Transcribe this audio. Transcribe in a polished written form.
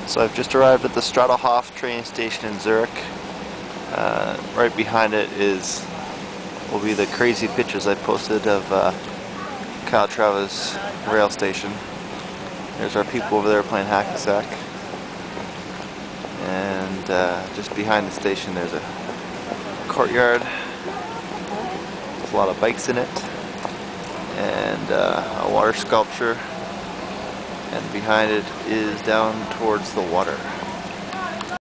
So I've just arrived at the Stadelhofen train station in Zurich. Right behind it will be the crazy pictures I posted of Calatrava's rail station. There's our people over there playing hacky-sack. And just behind the station there's a courtyard with a lot of bikes in it, and a water sculpture, and behind it is down towards the water.